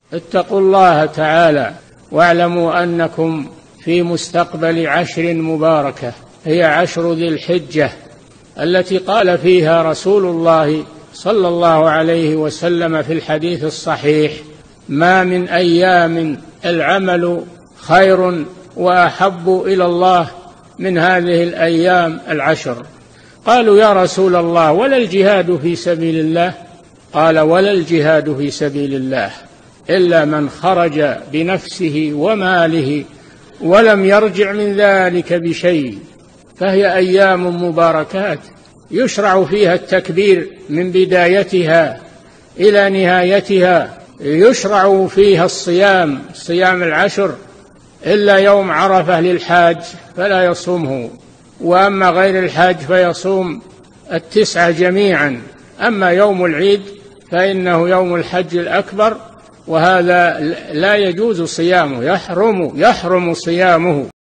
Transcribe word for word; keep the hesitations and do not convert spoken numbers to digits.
اتقوا الله تعالى واعلموا أنكم في مستقبل عشر مباركة، هي عشر ذي الحجة التي قال فيها رسول الله صلى الله عليه وسلم في الحديث الصحيح: ما من أيام العمل خير وأحب إلى الله من هذه الأيام العشر. قالوا: يا رسول الله ولا الجهاد في سبيل الله؟ قال: ولا الجهاد في سبيل الله إلا من خرج بنفسه وماله ولم يرجع من ذلك بشيء، فهي أيام مباركات يشرع فيها التكبير من بدايتها إلى نهايتها، يشرع فيها الصيام، صيام العشر، إلا يوم عرفة للحاج فلا يصومه، وأما غير الحاج فيصوم التسعة جميعا. أما يوم العيد فإنه يوم الحج الأكبر، وهذا لا يجوز صيامه، يحرم يحرم صيامه.